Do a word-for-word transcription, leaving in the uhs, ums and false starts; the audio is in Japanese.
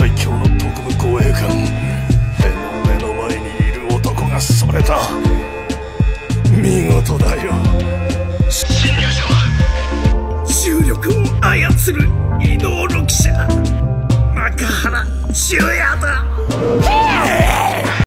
最強の特務護衛官。でも目の前にいる男がそれだ。見事だよ。